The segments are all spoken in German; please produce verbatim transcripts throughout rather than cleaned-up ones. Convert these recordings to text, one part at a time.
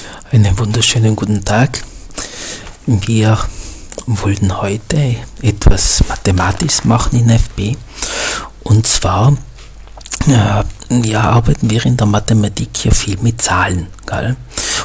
Einen wunderschönen guten Tag. Wir wollten heute etwas Mathematisches machen in F B. Und zwar äh, ja, arbeiten wir in der Mathematik ja viel mit Zahlen, gell?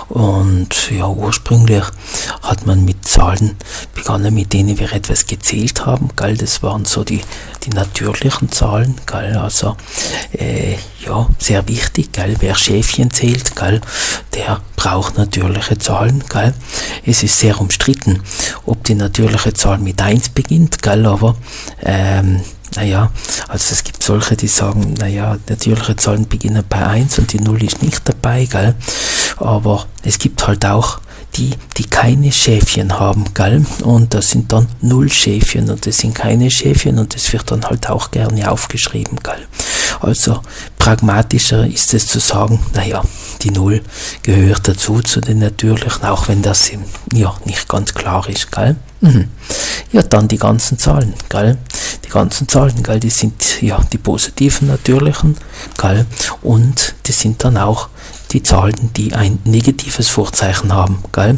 Und ja, ursprünglich hat man mit Zahlen begonnen, mit denen wir etwas gezählt haben, gell? Das waren so die, die natürlichen Zahlen, gell? Also äh, ja, sehr wichtig, gell? Wer Schäfchen zählt, gell? Der braucht natürliche Zahlen, gell? Es ist sehr umstritten, ob die natürliche Zahl mit eins beginnt, gell? Aber ähm, naja, also es gibt solche, die sagen, naja, natürliche Zahlen beginnen bei eins und die null ist nicht dabei, gell? Aber es gibt halt auch die, die keine Schäfchen haben, gell? Und das sind dann null Schäfchen und das sind keine Schäfchen und das wird dann halt auch gerne aufgeschrieben, gell? Also pragmatischer ist es zu sagen, naja, die null gehört dazu, zu den natürlichen, auch wenn das ja nicht ganz klar ist, gell? Mhm. Ja, dann die ganzen Zahlen, gell? Die ganzen Zahlen, gell, die sind ja die positiven natürlichen, gell? Und die sind dann auch die Zahlen, die ein negatives Vorzeichen haben, gell?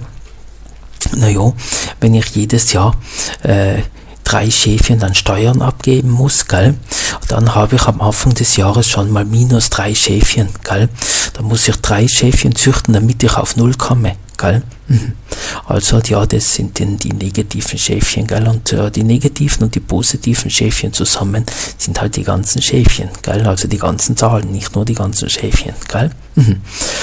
Naja, wenn ich jedes Jahr äh, drei Schäfchen an Steuern abgeben muss, gell, dann habe ich am Anfang des Jahres schon mal minus drei Schäfchen, gell? Da muss ich drei Schäfchen züchten, damit ich auf null komme, gell? Mhm. Also ja, das sind denn die negativen Schäfchen, gell? Und äh, die negativen und die positiven Schäfchen zusammen sind halt die ganzen Schäfchen, gell? Also die ganzen Zahlen, nicht nur die ganzen Schäfchen, gell? Mhm.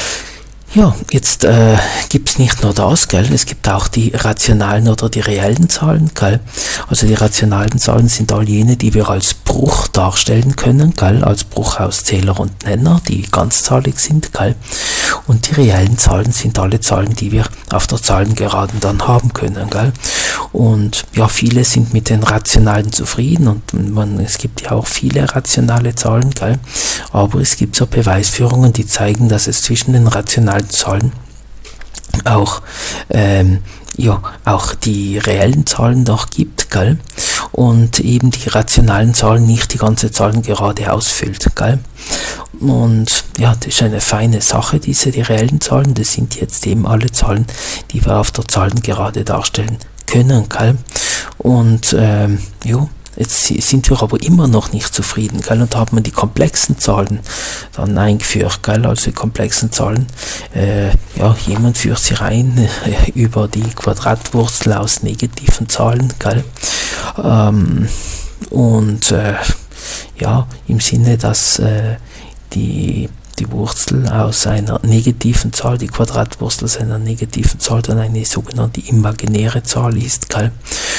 Ja, jetzt äh, gibt es nicht nur das, gell? Es gibt auch die rationalen oder die reellen Zahlen, gell? Also die rationalen Zahlen sind all jene, die wir als Bruch darstellen können, gell? Als Bruch aus Zähler und Nenner, die ganzzahlig sind, gell? Und die reellen Zahlen sind alle Zahlen, die wir auf der Zahlengeraden dann haben können, gell? Und ja, viele sind mit den rationalen zufrieden und man, es gibt ja auch viele rationale Zahlen, gell? Aber es gibt so Beweisführungen, die zeigen, dass es zwischen den rationalen Zahlen auch ähm, ja auch die reellen Zahlen noch gibt, gell? Und eben die rationalen Zahlen nicht die ganze Zahlengerade ausfüllt, gell? Und ja, das ist eine feine Sache, diese die reellen Zahlen, das sind jetzt eben alle Zahlen, die wir auf der Zahlengerade darstellen können, gell? Und ähm, ja, jetzt sind wir aber immer noch nicht zufrieden, gell? Und da hat man die komplexen Zahlen dann eingeführt, gell? Also die komplexen Zahlen, äh, ja, jemand führt sie rein äh, über die Quadratwurzel aus negativen Zahlen, gell? Ähm, und äh, ja, im Sinne, dass äh, die die Wurzel aus einer negativen Zahl, die Quadratwurzel aus einer negativen Zahl, dann eine sogenannte imaginäre Zahl ist, gell?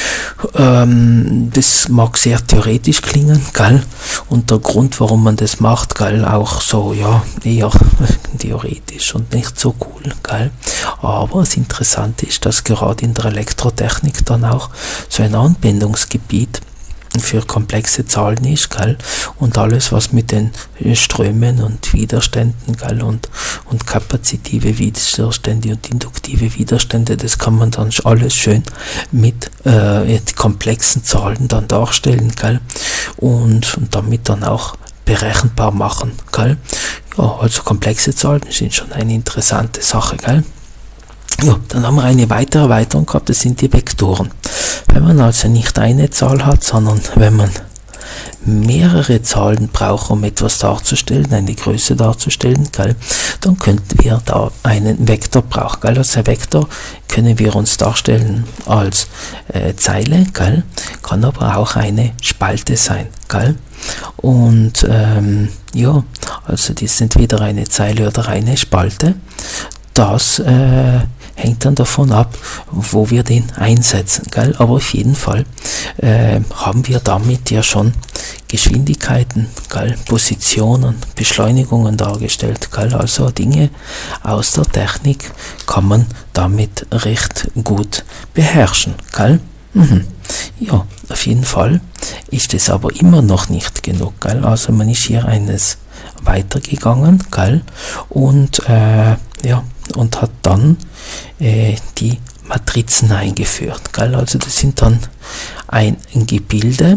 Ähm, das mag sehr theoretisch klingen, gell? Und der Grund, warum man das macht, gell, auch so, ja, eher theoretisch und nicht so cool, gell? Aber das Interessante ist, dass gerade in der Elektrotechnik dann auch so ein Anwendungsgebiet für komplexe Zahlen ist, gell? Und alles, was mit den Strömen und Widerständen, gell? Und, und kapazitive Widerstände und induktive Widerstände, das kann man dann alles schön mit äh, komplexen Zahlen dann darstellen, gell? Und, und damit dann auch berechenbar machen, gell? Ja, also komplexe Zahlen sind schon eine interessante Sache, gell? Ja, dann haben wir eine weitere Erweiterung gehabt, das sind die Vektoren. Wenn man also nicht eine Zahl hat, sondern wenn man mehrere Zahlen braucht, um etwas darzustellen, eine Größe darzustellen, gell, dann könnten wir da einen Vektor brauchen. Gell. Als ein Vektor können wir uns darstellen als äh, Zeile, gell, kann aber auch eine Spalte sein. Gell. Und ähm, ja, also das ist entweder eine Zeile oder eine Spalte. Das äh, hängt dann davon ab, wo wir den einsetzen, gell? Aber auf jeden Fall äh, haben wir damit ja schon Geschwindigkeiten, gell? Positionen, Beschleunigungen dargestellt, gell? Also Dinge aus der Technik kann man damit recht gut beherrschen, gell? Mhm. Ja, auf jeden Fall ist es aber immer noch nicht genug, gell? Also man ist hier eines weitergegangen, gell? Und äh, ja, und hat dann äh, die Matrizen eingeführt, gell? Also das sind dann ein, ein Gebilde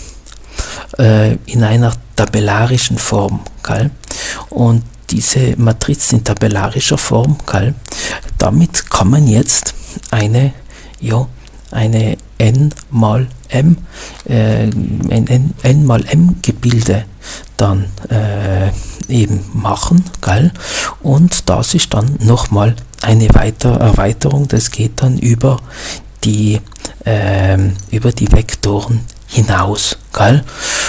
äh, in einer tabellarischen Form, gell? Und diese Matrizen in tabellarischer Form, gell, damit kann man jetzt eine, ja, eine n mal m, äh, ein n, n mal m Gebilde dann äh, eben machen, gell? Und das ist dann nochmal eine weitere Erweiterung, das geht dann über die, äh, über die Vektoren hinaus, gell?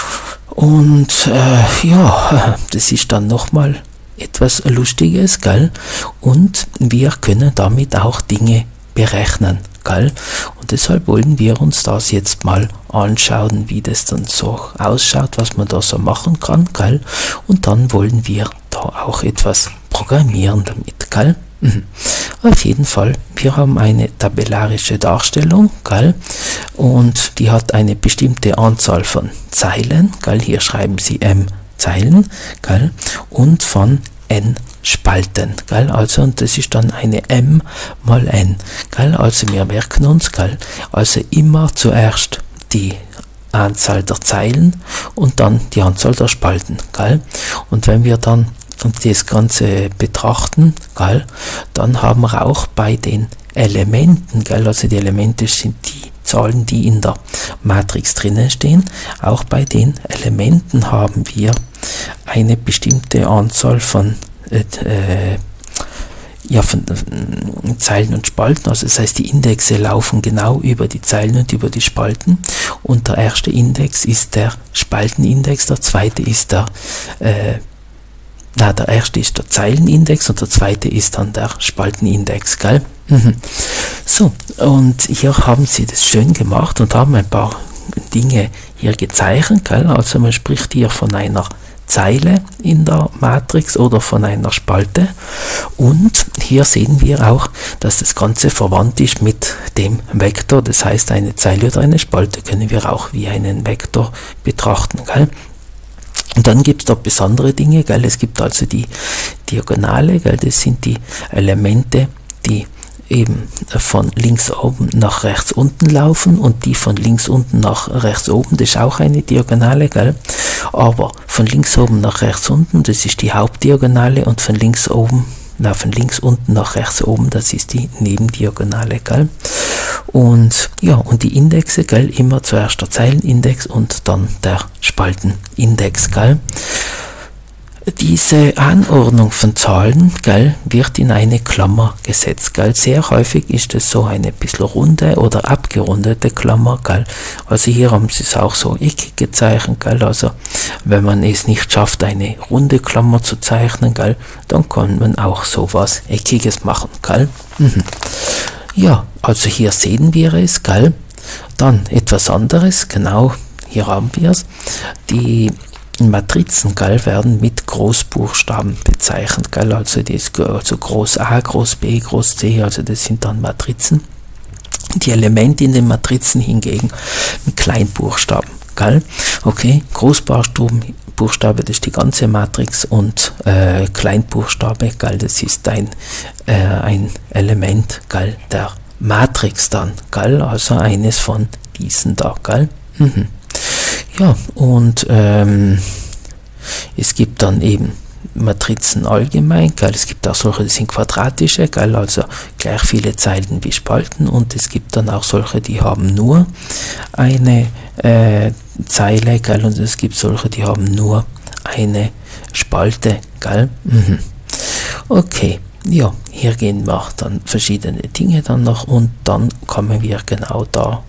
Und äh, ja, das ist dann nochmal etwas Lustiges, gell? Und wir können damit auch Dinge berechnen, gell? Und deshalb wollen wir uns das jetzt mal anschauen, wie das dann so ausschaut, was man da so machen kann, gell? Und dann wollen wir da auch etwas programmieren damit, gell? Mhm. Auf jeden Fall, wir haben eine tabellarische Darstellung, gell? Und die hat eine bestimmte Anzahl von Zeilen, gell? Hier schreiben Sie m Zeilen, gell? Und von n Spalten, gell? Also, und das ist dann eine m mal n, gell? Also wir merken uns, gell? Also immer zuerst die Anzahl der Zeilen und dann die Anzahl der Spalten, gell? Und wenn wir dann das Ganze betrachten, gell, dann haben wir auch bei den Elementen, gell, also die Elemente sind die Zahlen, die in der Matrix drinnen stehen, auch bei den Elementen haben wir eine bestimmte Anzahl von äh, ja, von äh, Zeilen und Spalten, also das heißt, die Indexe laufen genau über die Zeilen und über die Spalten, und der erste Index ist der Spaltenindex, der zweite ist der äh, Na, der erste ist der Zeilenindex und der zweite ist dann der Spaltenindex, gell? Mhm. So, und hier haben sie das schön gemacht und haben ein paar Dinge hier gezeichnet, gell? Also man spricht hier von einer Zeile in der Matrix oder von einer Spalte, und hier sehen wir auch, dass das Ganze verwandt ist mit dem Vektor, das heißt, eine Zeile oder eine Spalte können wir auch wie einen Vektor betrachten, gell? Und dann gibt es da besondere Dinge, gell? Es gibt also die Diagonale, gell? Das sind die Elemente, die eben von links oben nach rechts unten laufen, und die von links unten nach rechts oben, das ist auch eine Diagonale, gell? Aber von links oben nach rechts unten, das ist die Hauptdiagonale, und von links oben, na, von links unten nach rechts oben, das ist die Nebendiagonale, gell? Und ja, und die Indexe, gell, immer zuerst der Zeilenindex und dann der Spaltenindex, gell. Diese Anordnung von Zahlen, gell, wird in eine Klammer gesetzt, gell. Sehr häufig ist es so eine bisschen runde oder abgerundete Klammer, gell. Also hier haben sie es auch so eckig gezeichnet, gell. Also wenn man es nicht schafft, eine runde Klammer zu zeichnen, gell, dann kann man auch sowas Eckiges machen, gell. Mhm. Ja, also hier sehen wir es, gell. Dann etwas anderes, genau, hier haben wir es. Die Matrizen, gell, werden mit Großbuchstaben bezeichnet, gell. Also, das, also Groß A, Groß B, Groß C, also das sind dann Matrizen. Die Elemente in den Matrizen hingegen mit Kleinbuchstaben, gell. Okay, Großbuchstaben, Buchstabe, das ist die ganze Matrix, und äh, Kleinbuchstabe, gell, das ist ein, äh, ein Element, gell, der Matrix dann, gell, also eines von diesen da, gell. Mhm. Ja, und ähm, es gibt dann eben Matrizen allgemein, gell, es gibt auch solche, die sind quadratische, gell, also gleich viele Zeilen wie Spalten, und es gibt dann auch solche, die haben nur eine äh, Zeile, gell, und es gibt solche, die haben nur eine Spalte, gell. Mhm. Okay, ja, hier gehen wir dann verschiedene Dinge dann noch, und dann kommen wir genau da,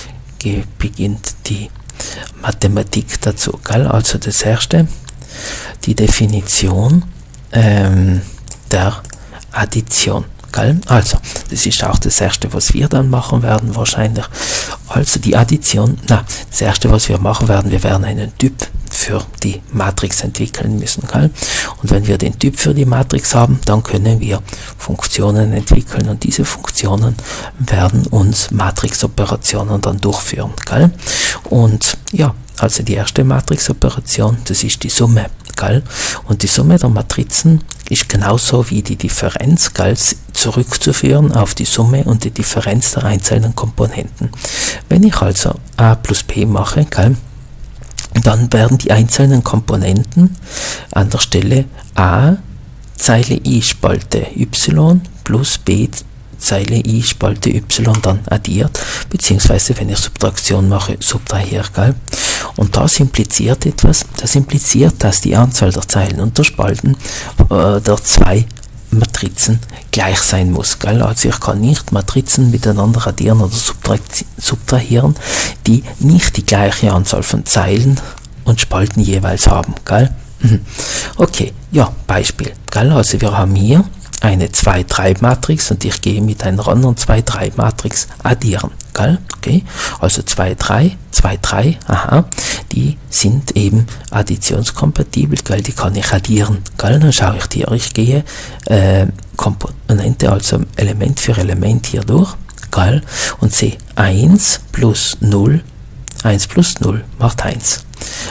beginnt die Mathematik dazu, gell. Also das erste, die Definition ähm, der Addition, gell. Also das ist auch das erste, was wir dann machen werden wahrscheinlich. Also die Addition, na, das erste, was wir machen werden, wir werden einen Typ für die Matrix entwickeln müssen, gell? Und wenn wir den Typ für die Matrix haben, dann können wir Funktionen entwickeln, und diese Funktionen werden uns Matrixoperationen dann durchführen, gell? Und ja, also die erste Matrixoperation, das ist die Summe, gell? Und die Summe der Matrizen ist genauso wie die Differenz, gell, zurückzuführen auf die Summe und die Differenz der einzelnen Komponenten. Wenn ich also a plus b mache, gell, dann werden die einzelnen Komponenten an der Stelle a Zeile i Spalte y plus b Zeile i Spalte y dann addiert, beziehungsweise wenn ich Subtraktion mache, subtrahiert, gell? Und das impliziert etwas, das impliziert, dass die Anzahl der Zeilen und der Spalten äh, der zwei Matrizen gleich sein muss, gell? Also ich kann nicht Matrizen miteinander addieren oder subtrahieren, die nicht die gleiche Anzahl von Zeilen und Spalten jeweils haben, gell? Mhm. Okay, ja, Beispiel, gell? Also wir haben hier eine zwei drei Matrix und ich gehe mit einer anderen zwei drei Matrix addieren, gell? Okay, also zwei drei, zwei drei, aha, die sind eben additionskompatibel, gell? Die kann ich addieren, gell? Dann schaue ich hier, ich gehe äh, Komponente, also Element für Element hier durch, gell? Und sehe eins plus null, eins plus null macht eins,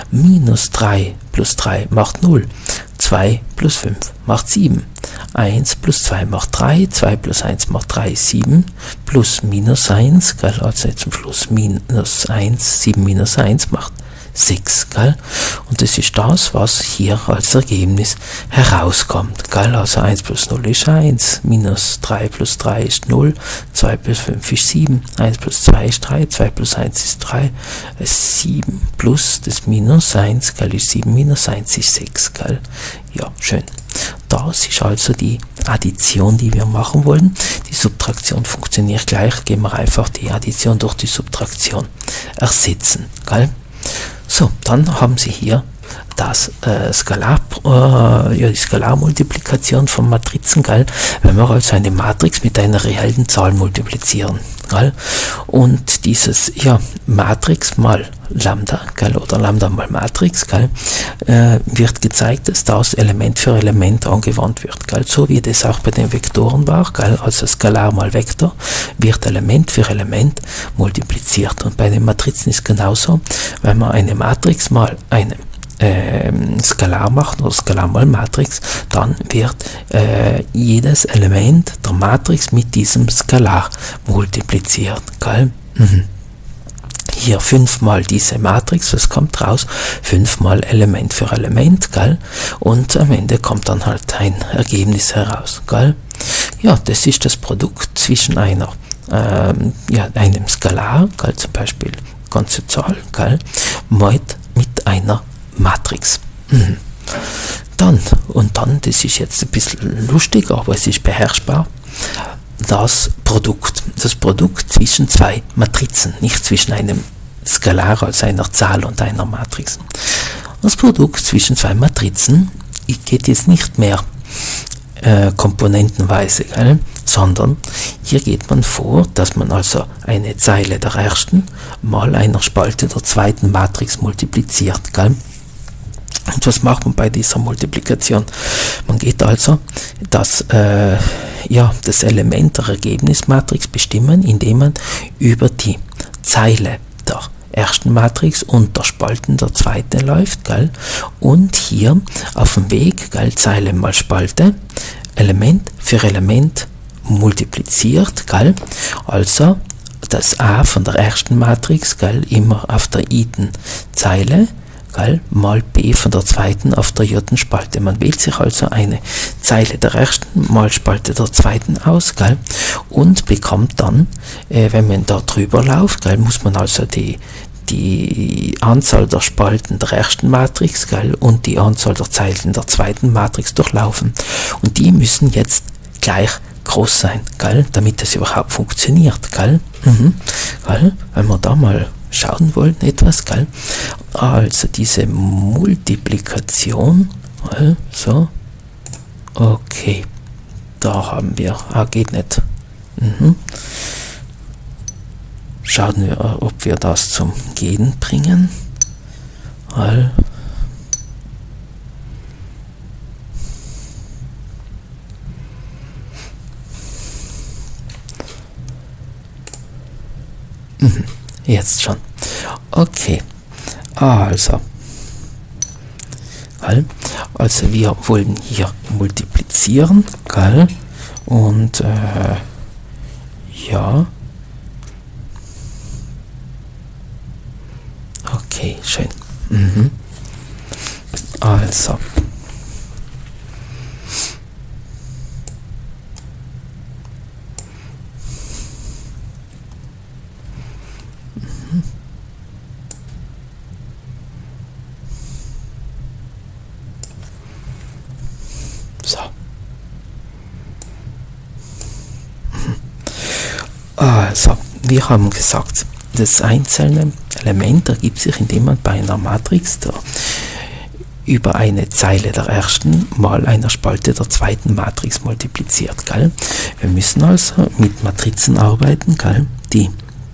minus drei plus drei macht null, zwei plus fünf macht sieben, eins plus zwei macht drei, zwei plus eins macht drei, sieben, plus minus eins, gell, also jetzt zum Schluss minus eins, sieben minus eins macht sechs, gell, und das ist das, was hier als Ergebnis herauskommt, gell, also eins plus null ist eins, minus drei plus drei ist null, zwei plus fünf ist sieben, eins plus zwei ist drei, zwei plus eins ist drei, sieben plus das minus eins, gell, ist sieben, minus eins ist sechs, gell, ja, schön. Das ist also die Addition, die wir machen wollen. Die Subtraktion funktioniert gleich, gehen wir einfach die Addition durch die Subtraktion ersetzen, gell? So, dann haben Sie hier das äh, Skalar, äh, ja, die Skalarmultiplikation von Matrizen, gell? Wenn wir also eine Matrix mit einer reellen Zahl multiplizieren, gell? Und dieses, ja, Matrix mal Lambda, gell? Oder Lambda mal Matrix, gell? Äh, wird gezeigt, dass das Element für Element angewandt wird, gell? So wie das auch bei den Vektoren war, gell? Also Skalar mal Vektor wird Element für Element multipliziert, und bei den Matrizen ist genauso, wenn man eine Matrix mal eine Ähm, Skalar machen oder Skalar mal Matrix, dann wird äh, jedes Element der Matrix mit diesem Skalar multipliziert, gell? Mhm. Hier fünfmal diese Matrix, was kommt raus? Fünfmal Element für Element, gell? Und am Ende kommt dann halt ein Ergebnis heraus, gell? Ja, das ist das Produkt zwischen einer, ähm, ja, einem Skalar, gell? Zum Beispiel ganze Zahl, gell? Mit, mit einer Matrix. Mhm. Dann, und dann, das ist jetzt ein bisschen lustig, aber es ist beherrschbar, das Produkt. Das Produkt zwischen zwei Matrizen, nicht zwischen einem Skalar, also einer Zahl, und einer Matrix. Das Produkt zwischen zwei Matrizen geht jetzt nicht mehr äh, komponentenweise, gell? Sondern hier geht man vor, dass man also eine Zeile der ersten mal einer Spalte der zweiten Matrix multipliziert, gell? Und was macht man bei dieser Multiplikation? Man geht also das, äh, ja, das Element der Ergebnismatrix bestimmen, indem man über die Zeile der ersten Matrix und der Spalten der zweiten läuft, gell? Und hier auf dem Weg, gell, Zeile mal Spalte, Element für Element multipliziert, gell? Also das A von der ersten Matrix, gell, immer auf der i-ten Zeile, gell, mal b von der zweiten auf der j-ten Spalte. Man wählt sich also eine Zeile der ersten mal Spalte der zweiten aus, gell, und bekommt dann, äh, wenn man da drüber läuft, gell, muss man also die, die Anzahl der Spalten der ersten Matrix, gell, und die Anzahl der Zeilen der zweiten Matrix durchlaufen. Und die müssen jetzt gleich groß sein, gell, damit das überhaupt funktioniert, gell. Mhm. Gell, wenn wir da mal schauen wollen etwas, gell? Also diese Multiplikation, gell? So, okay, da haben wir, ah, geht nicht. Mhm. Schauen wir, ob wir das zum Gehen bringen, gell? Mhm. Jetzt schon. Okay. Also. Gell? Also wir wollen hier multiplizieren. Gell? Und äh, ja. Okay, schön. Mhm. Also. Also, wir haben gesagt, das einzelne Element ergibt sich, indem man bei einer Matrix der, über eine Zeile der ersten mal einer Spalte der zweiten Matrix multipliziert. Gell? Wir müssen also mit Matrizen arbeiten, gell? Die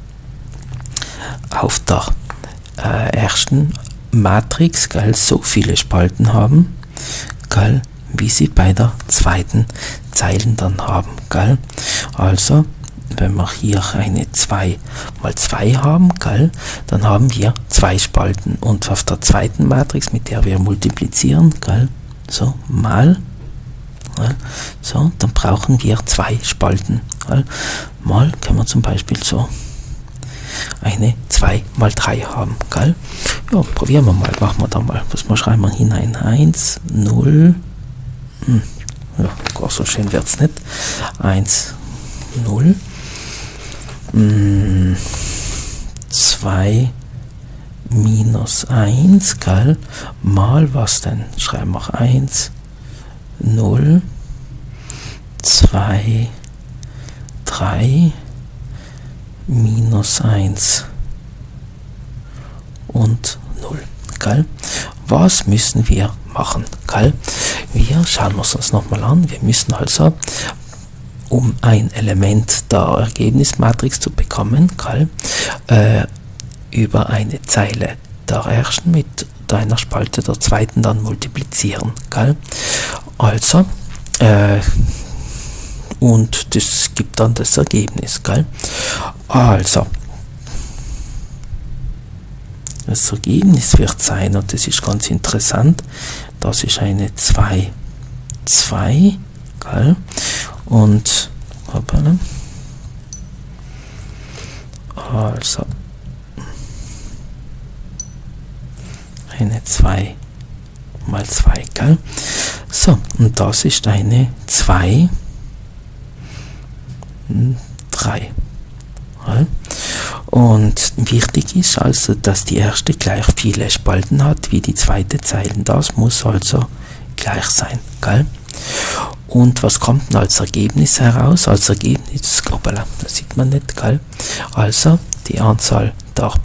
auf der äh, ersten Matrix, gell, so viele Spalten haben, gell, wie sie bei der zweiten Zeilen dann haben. Gell? Also, wenn wir hier eine zwei mal zwei haben, gell, dann haben wir zwei Spalten. Und auf der zweiten Matrix, mit der wir multiplizieren, gell, so mal, gell, so, dann brauchen wir zwei Spalten. Gell. Mal können wir zum Beispiel so eine zwei mal drei haben. Gell. Ja, probieren wir mal, machen wir da mal. Was mal schreiben wir hinein? eins, null, hm, ja, gar so schön wird es nicht. eins, null, zwei minus eins, gell, mal was denn? Schreiben wir eins, null, zwei, drei, minus eins und null, gell. Was müssen wir machen, gell? Wir schauen uns das nochmal an. Wir müssen also, um ein Element der Ergebnismatrix zu bekommen, gell, äh, über eine Zeile der ersten mit einer Spalte der zweiten dann multiplizieren. Gell. Also, äh, und das gibt dann das Ergebnis. Gell. Also, das Ergebnis wird sein, und das ist ganz interessant, das ist eine zwei, zwei, gell. Und hoppala, also eine zwei mal zwei, gell? So, und das ist eine zwei, drei. Gell? Und wichtig ist also, dass die erste gleich viele Spalten hat wie die zweite Zeile. Das muss also gleich sein, gell? Und was kommt denn als Ergebnis heraus? Als Ergebnis, hoppala, das sieht man nicht, gell? Also die Anzahl der,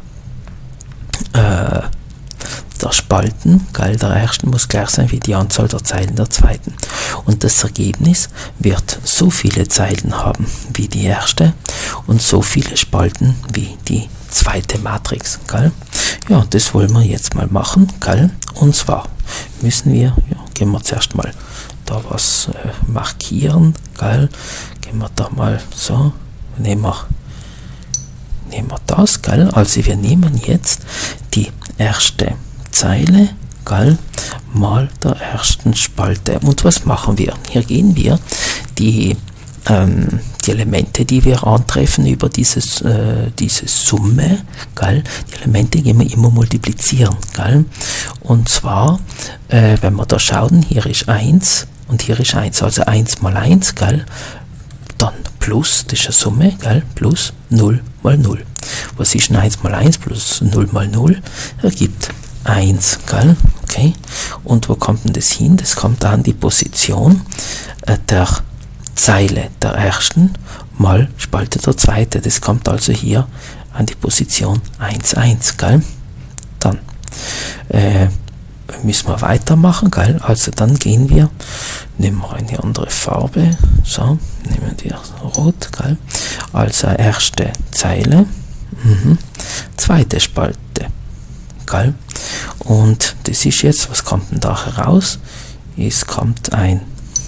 äh, der Spalten, gell, der ersten muss gleich sein wie die Anzahl der Zeilen der zweiten. Und das Ergebnis wird so viele Zeilen haben wie die erste und so viele Spalten wie die zweite Matrix. Gell? Ja, das wollen wir jetzt mal machen. Gell? Und zwar müssen wir, ja, gehen wir zuerst mal da was äh, markieren, geil, gehen wir da mal so, nehmen wir, nehmen wir das, geil, also wir nehmen jetzt die erste Zeile, geil, mal der ersten Spalte. Und was machen wir? Hier gehen wir die, ähm, die Elemente, die wir antreffen über dieses, äh, diese Summe, geil, die Elemente gehen wir immer multiplizieren, geil. Und zwar, äh, wenn wir da schauen, hier ist eins, und hier ist eins, also eins mal eins, gell? Dann plus, das ist eine Summe, gell? Plus null mal null. Was ist denn eins mal eins plus null mal null? Ergibt eins, gell? Okay. Und wo kommt denn das hin? Das kommt an die Position äh, der Zeile der ersten mal Spalte der zweite. Das kommt also hier an die Position eins, eins, gell? Dann äh, müssen wir weitermachen, gell? Also dann gehen wir, nehmen wir eine andere Farbe, so, nehmen wir rot, gell? Also erste Zeile, mhm. Zweite Spalte, gell? Und das ist jetzt, was kommt denn da heraus? Es kommt ein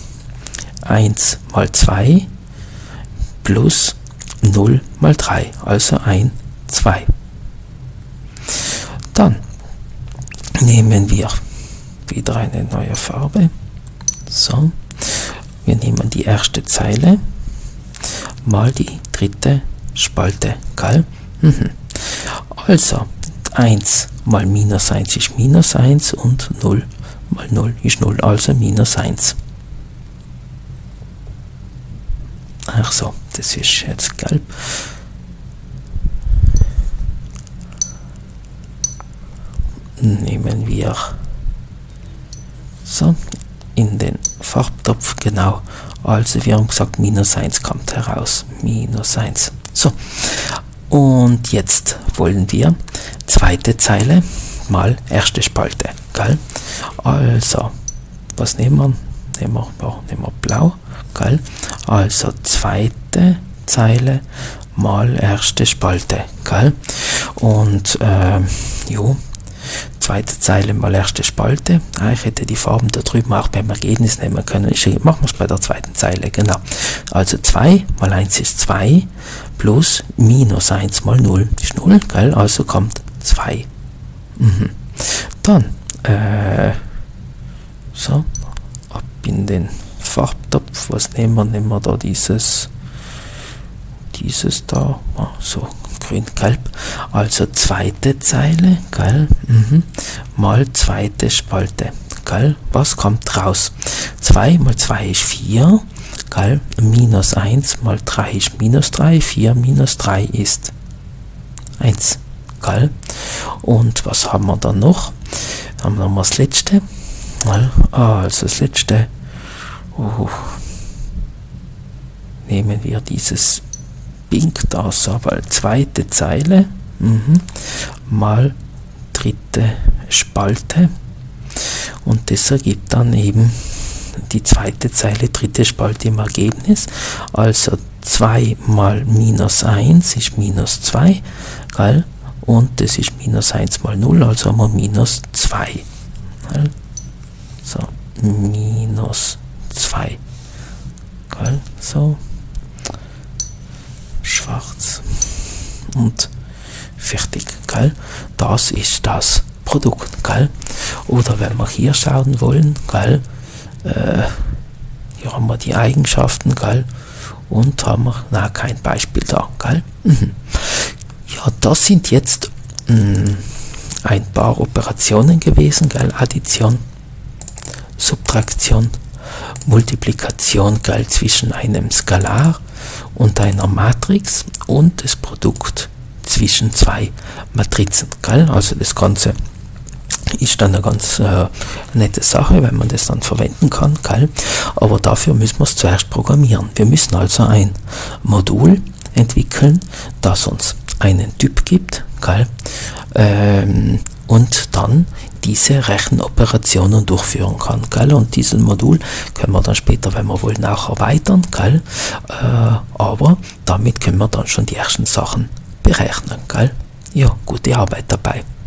eins mal zwei plus null mal drei, also ein zwei. Dann nehmen wir wieder eine neue Farbe. So, wir nehmen die erste Zeile mal die dritte Spalte, gell? Mhm. Also eins mal minus eins ist minus eins und null mal null ist null, also minus eins. Ach so, das ist jetzt gelb. Nehmen wir so in den Farbtopf, genau, also wir haben gesagt minus eins kommt heraus, minus eins. So, und jetzt wollen wir zweite Zeile mal erste Spalte, gell? Also, was nehmen wir? Nehmen wir, ja, nehmen wir blau, gell? Also zweite Zeile mal erste Spalte, gell? Und äh, jo, zweite Zeile mal erste Spalte. Ah, ich hätte die Farben da drüben auch beim Ergebnis nehmen können. Ich mache es bei der zweiten Zeile, genau. Also zwei mal eins ist zwei, plus minus eins mal null ist null, gell? Also kommt zwei. Mhm. Dann, äh, so, ab in den Farbtopf. Was nehmen wir? Nehmen wir da dieses, dieses da, oh, so grün-gelb. Also zweite Zeile, gell? Mhm. Mal zweite Spalte, gell? Was kommt raus? zwei mal zwei ist vier, gell? Minus eins mal drei ist minus drei, vier minus drei ist eins, gell? Und was haben wir dann noch? Haben wir noch das letzte, gell? Also das letzte, uh, nehmen wir dieses Pink da, so, weil zweite Zeile, mhm, mal dritte Spalte, und das ergibt dann eben die zweite Zeile, dritte Spalte im Ergebnis. Also zwei mal minus eins ist minus zwei, gell? Und das ist minus eins mal null, also haben wir minus zwei. Gell? So, minus zwei. Gell? So. Schwarz. Und fertig. Gell? Das ist das Produkt. Gell? Oder wenn wir hier schauen wollen, gell? Äh, hier haben wir die Eigenschaften, gell? Und haben wir, na, kein Beispiel da, gell? Mhm. Ja, das sind jetzt mh, ein paar Operationen gewesen, gell? Addition, Subtraktion, Multiplikation, gell? Zwischen einem Skalar und einer Matrix und das Produkt zwischen zwei Matrizen, gell? Also das Ganze ist dann eine ganz äh, nette Sache, wenn man das dann verwenden kann, gell? Aber dafür müssen wir es zuerst programmieren. Wir müssen also ein Modul entwickeln, das uns einen Typ gibt, gell? Ähm, und dann diese Rechenoperationen durchführen kann, gell? Und dieses Modul können wir dann später, wenn wir wollen, auch erweitern, gell? Äh, aber damit können wir dann schon die ersten Sachen berechnen, gell? Ja, gute Arbeit dabei.